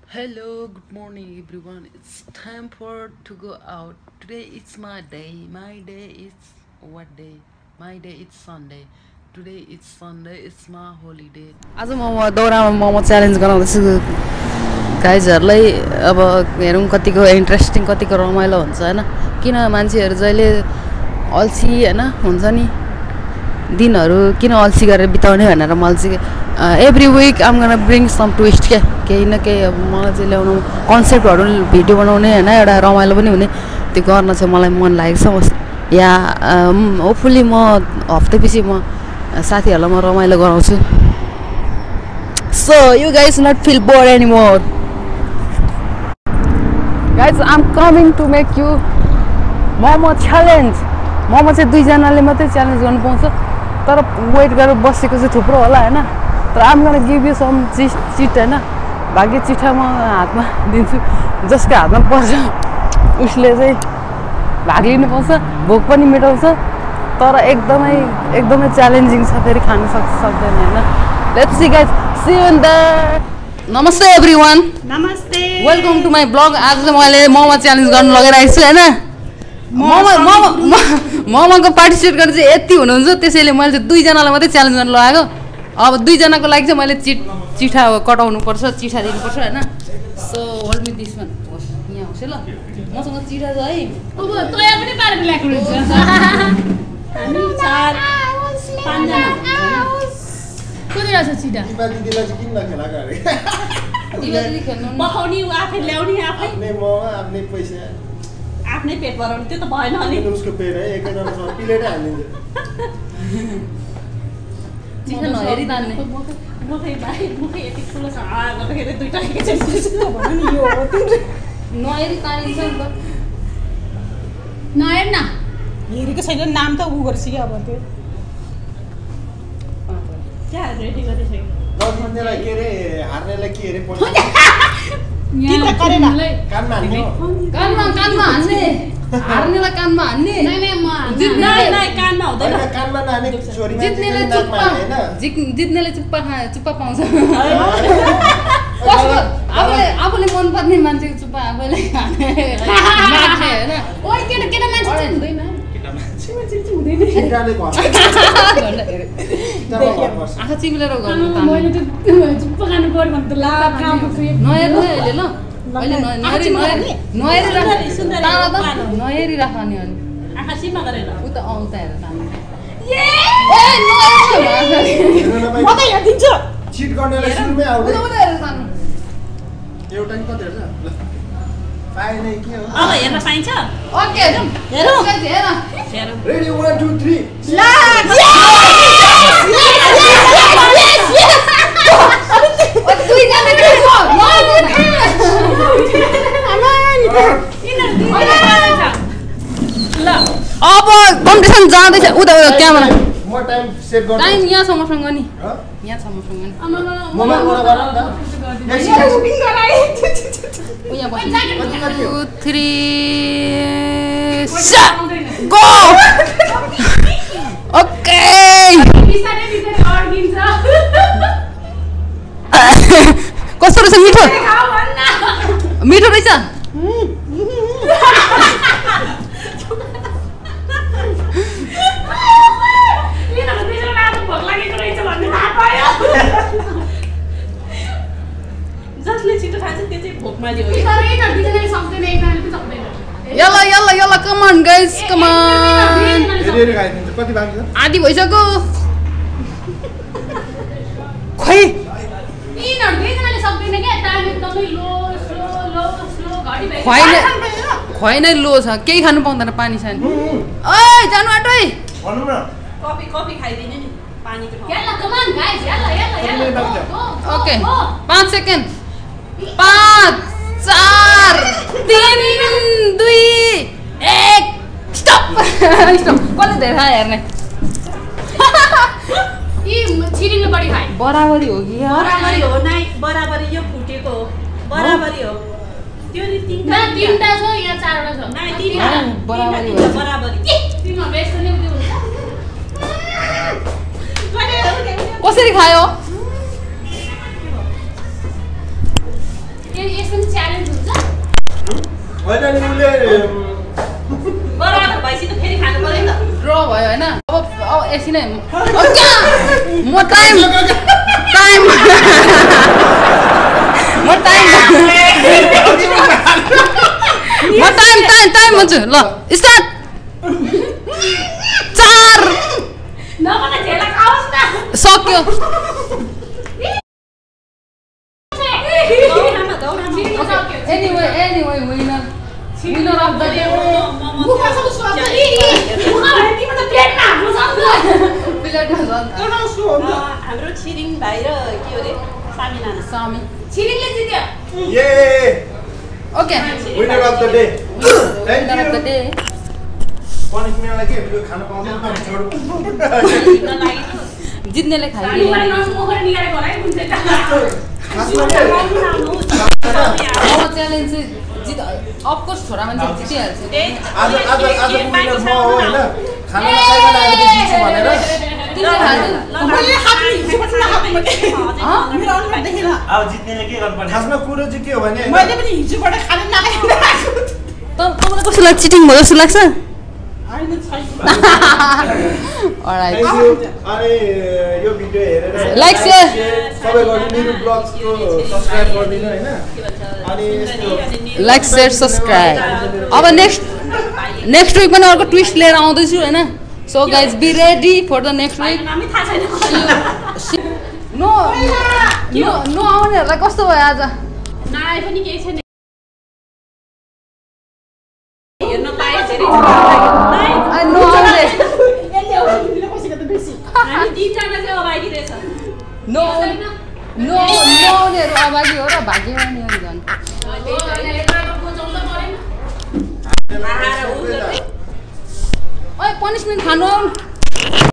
Hello, good morning everyone. It's time for to go out. Today it's my day. My day is what day? My day is Sunday. Today it's Sunday. It's my holiday. आज म दौरामा momo challenge गराउँदैछु गाइजहरुलाई अब हेरौँ कतिको interesting कतिको रमाइलो हुन्छ हैन किन मान्छेहरु जहिले अल्छी हैन हुन्छ नि दिनहरु किन अल्छी गरेर बिताउने भनेर मैले चाहिँ every week I am gonna bring some twist के केही न केही अब मलाई चाहिँ ल्याउनु कन्सेप्टहरु भिडियो बनाउने हैन एउटा रमाइलो पनि हुने त्यो गर्न चाहिँ मलाई मन लागेको छ या होपफुली म हप्तापछि म साथीहरुलाई म रमाइलो गराउँछु so you guys not feel bored anymore guys I'm coming to make you momo challenge momo चाहिँ दुई जनाले मात्रै च्यालेन्ज गर्न पाउँछ तर वेट गरेर बसेको चाहिँ थुप्रो होला हैन तर I'm gonna give you some cheat हैन भाग्य चिठा म हातमा दिन्छु जसको हातमा पर्छ उसले चाहिँ भाग लिनु पाउँछ भोक पनि मेटाउँछ तर एकदमै च्यालेन्जिङ छ फेरि खान सक्दैन हैन let's see guys see you in the नमस्ते एभ्रीवन नमस्ते वेलकम टु माई ब्लग आज चाहिँ मैले मोमो च्यालेन्ज गर्न लगाइरहेको छु हैन मोमोको पार्टिसिपेट गर्न चाहिँ यति हुनुहुन्छ त्यसैले मैले चाहिँ दुई जनालाई मात्रै च्यालेन्ज गर्न लगाएको अब दुई जनाको लागि चाहिँ मैले चिठा कटाउनु पर्छ चिठा दिनु पर्छ हैन so hold me this one यहाँ होस् ल मसँग चिठा छ है अब तयार पनि पारेर ल्याएको रहेछ हामी 4 5 जना कति रहेछ चिठा दिदीलाई चाहिँ किन नखेला गरे दिदी खेल्नु पकाउने आफै ल्याउने आफै आफ्नै मोमो आफ्नै पैसा आफ्नै पेट भराउने त्यो त भएन अनि उसको पेट है एकैजनासँग प्लेटै हालिदिन्छ चिठा नहेरी तान्ने मुखै भाइ मुखै यति ठुलो छ गर्दाखेरि दुईटा एकैचोटि भन्नु नि यो हो नहेरी तानिन्छ नि त नहेर न हेरेको छैन नाम त उ गर्छ अब त्यो क्या रेडी गरिसक्यो नजित्नेलाई के रे हार्नेलाई के रे पर्छ यहाँ गरेन कानमा हान्ने कानमा हान्ने हार्नेलाई कानमा हान्ने नै म नै कानमा हुँदैन हैन कानमा नहाने छोरी जित्नेले मान्छेले नाकमा हान्ने हैन जित्नेले चुप्पा पाउँछ आफूले मन पर्ने मान्छेको चुप्पा आफैले खाने हैन ओइ केटा मान्छे चाहिँ हुँदैन केटाले भन्छ आँखा चिम्लेर गर्नु मैले त चुप्पा खानु पर्यो भने त ला काम नहेर्नु अहिले ल अहिले नहेरी राख नि अनि आँखा सिमा गरेर उता आउँदा हेर तान्नु म त हेर्दिन्छु चिट गर्नेलाई सुरुमै आउँदै उता हेर तान्नु एउटा नि कति हेर्छ ल पाए नै के हो अब हेर्न पाइन्छ ओके हेरौँ हेरौँ रेडी 1 2 3 ला अब कम्पिटिसन जाँदैछ उता क्यामेरा म टाइम सेट गर्छु टाइम यहाँ छ मसँग नि ह यहाँ छ मसँग नि मोमा मोडा गर न सुटिङ गराइ यहाँ बस्नु 2 3 गो ओके बिस्तारै अड्किन्छ कस्तो रहेछ मिठो खाऊ भन्न मिठो रहेछ जसले छिटो खान्छ त्यो चाहिँ भोकमा दियो यल्ला come on guys come on हेरी खाइदिन्छ कति बाँकी छ आदि भइसक्यो खोइ खुवाइ नै लो छ केही खानु पाउँदैन पानी सानी ओइ जानु आँटो है भन्नु न कफी खाइदिनु नि पानीको ओके 5 सेकेन्ड 5 4 3 2 1 स्टप कसले धेरै हेर्ने बराबरी हो कि बराबरी हो नाइ बराबरी यो फुटेको हो बराबरी हो त्यो नि तीनटा छ यहाँ चारवटा छ नाइ तीनटा बराबरी हो बराबरी तिम्रो बेस्ट नि उयो हुन्छ कसरी खायो यसमा च्यालेन्ज हुन्छ होइन नि उसले बराबर भएपछि त फेरि खानु पर्यो नि त ड्र भयो होइन अब एकछिन है म टाइम भन्छु ल स्टार्ट 4 नभन झेला खाओस् न सक्यो anyway winner of the day हाम्रो छिरिङ भाइ र के हो रे सामी नाना सामी छिरिङले जित्यो yeah okay winner of the day thank winner of the you day पनिशमेन्टलाई के यो खान पाउँदैन त छोड जित्नेले अनि खाइदियो मलाई नमोखर निकालेको होला है कुन चाहिँ खासमा के अब च्यालेन्ज चाहिँ जित अफकोर्स छोरा मान्छे जितिहाल्छ आज विनर म हो हैन खाना नखाइकन आएर जित्छु भनेर तिमीले खानु अब जित्नेले के गर्नुपर्छ खासमा कुरो चाहिँ के हो भने मैले पनि हिजोबाट खानु नखाएको तपाईलाई कस्तो लाग्छ चिटिङ भयो जस्तो लाग्छ हैन छैन अलराइट थ्यांक यू अनि यो भिडियो हेरेर Like, share. सबै गर्नु मेरो ब्लग्सको सब्स्क्राइब गर्दिनु हैन अनि यस्तो लाइक शेयर सब्सक्राइब अब नेक्स्ट विक पनि अर्को ट्विस्ट लिएर आउँदैछु हैन so guys be ready for the next week नामै थाहा छैन नो आउनेहरूलाई कस्तो भयो आज नआए पनि केही छैन हेर्न पाए धेरै नो आउने यसले हो तिमीले कसैको त बेसी हामी तीनजना चाहिँ अभागी रहेछ नो आउनेहरू अभागी हो र भाग्यमानी हो नि झन् ओए पनिसमेन्ट खानु आउनु